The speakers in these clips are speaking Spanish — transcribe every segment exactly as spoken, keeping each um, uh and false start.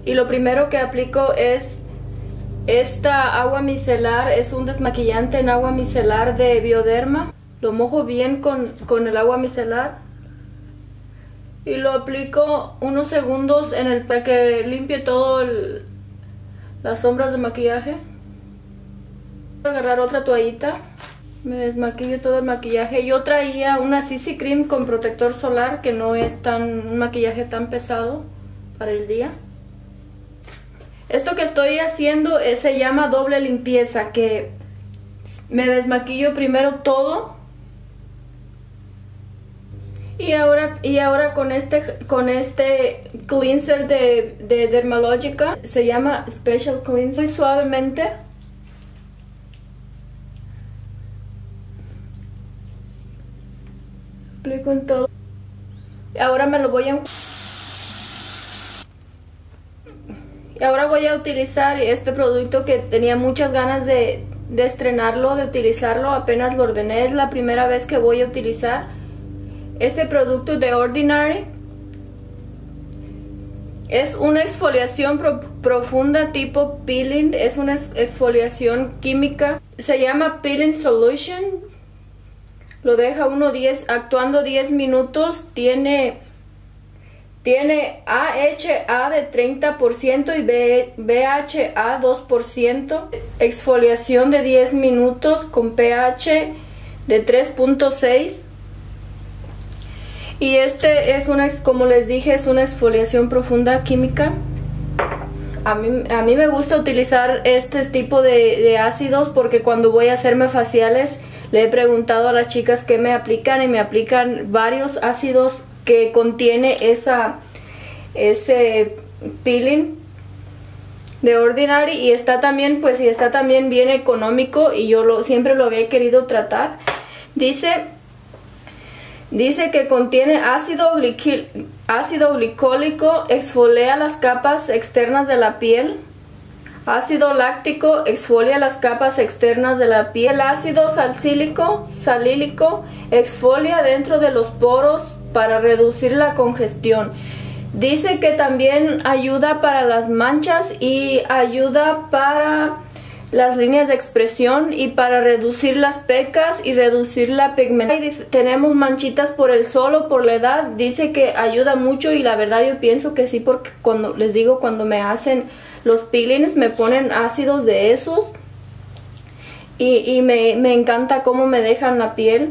y lo primero que aplico es esta agua micelar. Es un desmaquillante en agua micelar de Bioderma. Lo mojo bien con, con el agua micelar y lo aplico unos segundos en el para que limpie todo el, las sombras de maquillaje. Voy a agarrar otra toallita, me desmaquillo todo el maquillaje. Yo traía una C C Cream con protector solar, que no es tan un maquillaje tan pesado para el día. Esto que estoy haciendo es, se llama doble limpieza, que me desmaquillo primero todo y ahora y ahora con este con este cleanser de, de Dermalogica, se llama Special Cleanser. Muy suavemente aplico en todo. Ahora me lo voy a y ahora voy a utilizar este producto que tenía muchas ganas de, de estrenarlo, de utilizarlo. Apenas lo ordené, es la primera vez que voy a utilizar este producto de Ordinary. Es una exfoliación pro, profunda tipo peeling, es una exfoliación química. Se llama Peeling Solution. Lo deja uno diez, actuando diez minutos. Tiene, tiene A H A de treinta por ciento y B H A dos por ciento. Exfoliación de diez minutos con pH de tres punto seis. Y este es una, como les dije, es una exfoliación profunda química. A mí, a mí me gusta utilizar este tipo de, de ácidos porque cuando voy a hacerme faciales le he preguntado a las chicas qué me aplican y me aplican varios ácidos que contiene esa, ese peeling de Ordinary, y está también, pues, y está también bien económico, y yo lo, siempre lo había querido tratar. Dice... Dice que contiene ácido, ácido glicólico, exfolia las capas externas de la piel. Ácido láctico, exfolia las capas externas de la piel. Ácido salicílico, salílico, exfolia dentro de los poros para reducir la congestión. Dice que también ayuda para las manchas y ayuda para las líneas de expresión y para reducir las pecas y reducir la pigmentación. Tenemos manchitas por el sol o por la edad. Dice que ayuda mucho, y la verdad yo pienso que sí, porque cuando les digo, cuando me hacen los peelings me ponen ácidos de esos y, y me, me encanta cómo me dejan la piel.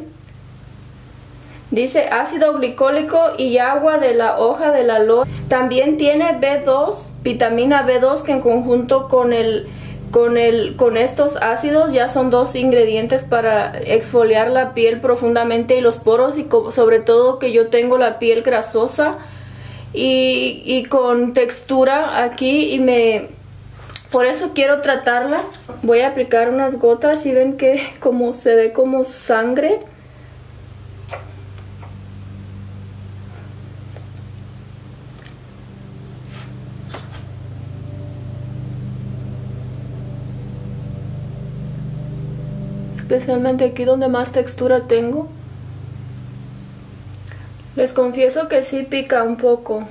Dice ácido glicólico y agua de la hoja de la aloe. También tiene B dos, vitamina B dos, que en conjunto con el Con, el, con estos ácidos ya son dos ingredientes para exfoliar la piel profundamente y los poros, y co sobre todo que yo tengo la piel grasosa y, y con textura aquí, y me por eso quiero tratarla. Voy a aplicar unas gotas y ven que como se ve como sangre. Especialmente aquí donde más textura tengo. Les confieso que sí pica un poco.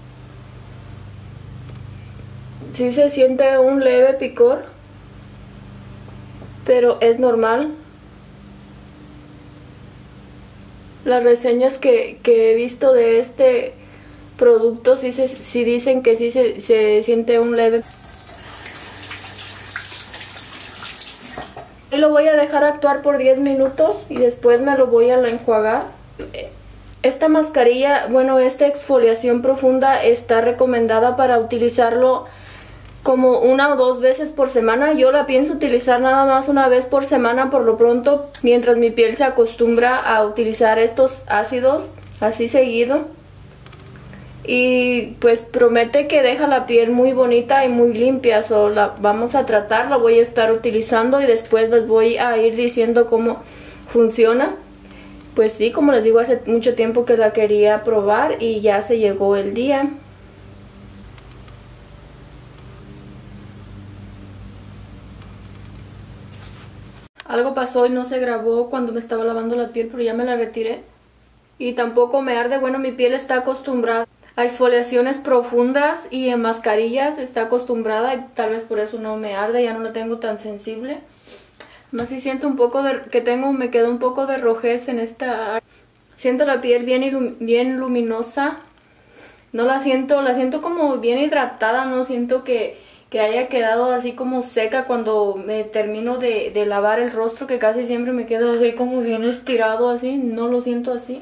Sí se siente un leve picor, pero es normal. Las reseñas que, que he visto de este producto sí, se, sí dicen que sí se, se siente un leve. Y lo voy a dejar actuar por diez minutos y después me lo voy a enjuagar. Esta mascarilla, bueno, esta exfoliación profunda está recomendada para utilizarlo como una o dos veces por semana. Yo la pienso utilizar nada más una vez por semana por lo pronto, mientras mi piel se acostumbra a utilizar estos ácidos así seguido. Y pues promete que deja la piel muy bonita y muy limpia. So, la vamos a tratar, la voy a estar utilizando y después les voy a ir diciendo cómo funciona. Pues sí, como les digo, hace mucho tiempo que la quería probar y ya se llegó el día. Algo pasó y no se grabó cuando me estaba lavando la piel, pero ya me la retiré. Y tampoco me arde, bueno, mi piel está acostumbrada a exfoliaciones profundas y en mascarillas, está acostumbrada y tal vez por eso no me arde, ya no la tengo tan sensible. Más si siento un poco de que tengo, me quedó un poco de rojez en esta área. Siento la piel bien, ilum, bien luminosa. No la siento, la siento como bien hidratada, no siento que, que haya quedado así como seca cuando me termino de, de lavar el rostro, que casi siempre me quedo así como bien estirado así, no lo siento así.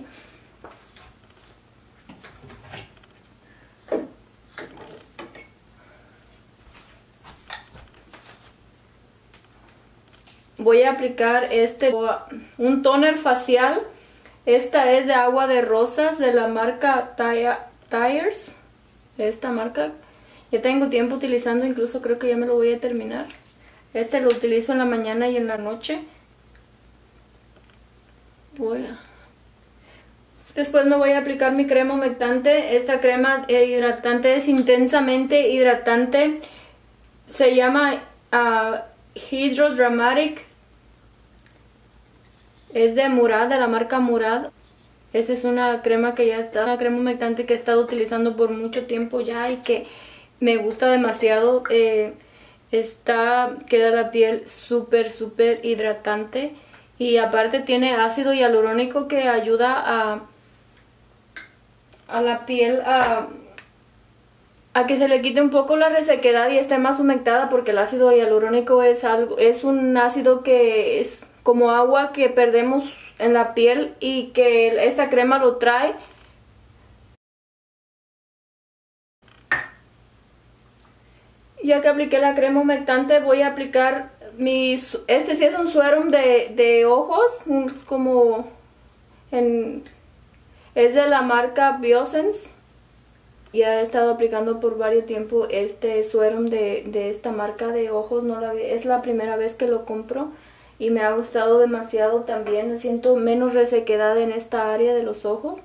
Voy a aplicar este, un toner facial. Esta es de agua de rosas de la marca Tires, de esta marca. Ya tengo tiempo utilizando, incluso creo que ya me lo voy a terminar. Este lo utilizo en la mañana y en la noche. Voy a... Después me voy a aplicar mi crema humectante. Esta crema hidratante es intensamente hidratante. Se llama uh, Hydro Dramatic. Es de Murad, de la marca Murad. Esta es una crema que ya está, una crema humectante que he estado utilizando por mucho tiempo ya y que me gusta demasiado. Eh, está, queda la piel súper, súper hidratante. Y aparte tiene ácido hialurónico que ayuda a, a la piel a... a que se le quite un poco la resequedad y esté más humectada, porque el ácido hialurónico es algo, es un ácido que es como agua que perdemos en la piel y que esta crema lo trae. Ya que apliqué la crema humectante, voy a aplicar mis, este sí es un suerum de, de ojos, es como en, es de la marca Biosense. Ya he estado aplicando por varios tiempo este suerum de, de esta marca de ojos. No la, es la primera vez que lo compro y me ha gustado demasiado también. Siento menos resequedad en esta área de los ojos.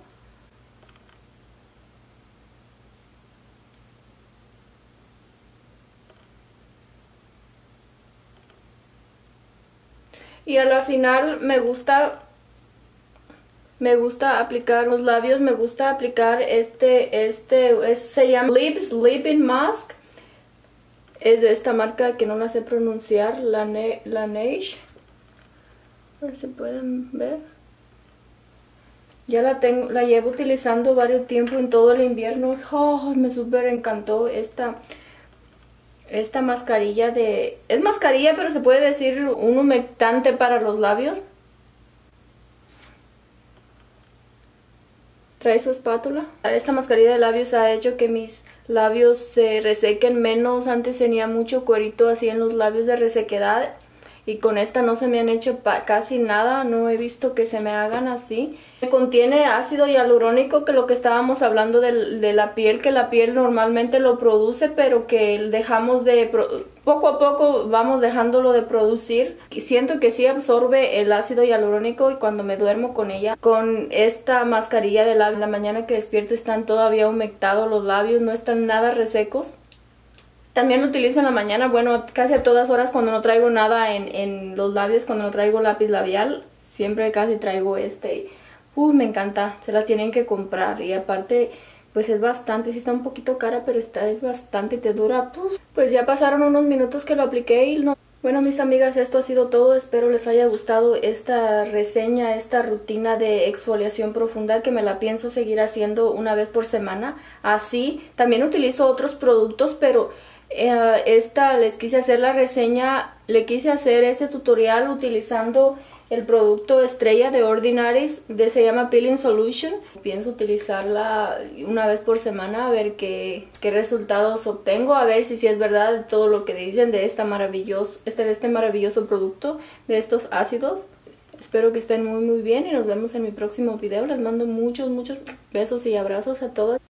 Y a la final me gusta... Me gusta aplicar los labios, me gusta aplicar este, este, es, se llama Lips Sleeping Mask. Es de esta marca que no la sé pronunciar, Laneige. A ver si pueden ver. Ya la tengo, la llevo utilizando varios tiempo en todo el invierno. Oh, me súper encantó esta, esta mascarilla de... Es mascarilla, pero se puede decir un humectante para los labios. Trae su espátula. Esta mascarilla de labios ha hecho que mis labios se resequen menos. Antes tenía mucho cuerito así en los labios de resequedad. Y con esta no se me han hecho casi nada. No he visto que se me hagan así. Contiene ácido hialurónico, que lo que estábamos hablando de, de la piel. Que la piel normalmente lo produce, pero que dejamos de... Poco a poco vamos dejándolo de producir. Y siento que sí absorbe el ácido hialurónico y cuando me duermo con ella, con esta mascarilla de labios, en la mañana que despierto están todavía humectados los labios, no están nada resecos. También lo utilizo en la mañana, bueno, casi a todas horas cuando no traigo nada en, en los labios, cuando no traigo lápiz labial, siempre casi traigo este. Uh, me encanta, se la tienen que comprar y aparte... Pues es bastante, sí está un poquito cara, pero esta es bastante, te dura. Pues, pues ya pasaron unos minutos que lo apliqué y no... Bueno, mis amigas, esto ha sido todo. Espero les haya gustado esta reseña, esta rutina de exfoliación profunda que me la pienso seguir haciendo una vez por semana. Así, también utilizo otros productos, pero eh, esta les quise hacer la reseña, le quise hacer este tutorial utilizando el producto estrella de Ordinary's, de, se llama Peeling Solution. Pienso utilizarla una vez por semana a ver qué, qué resultados obtengo, a ver si, si es verdad todo lo que dicen de, esta maravilloso, este, de este maravilloso producto, de estos ácidos. Espero que estén muy muy bien y nos vemos en mi próximo video. Les mando muchos muchos besos y abrazos a todas.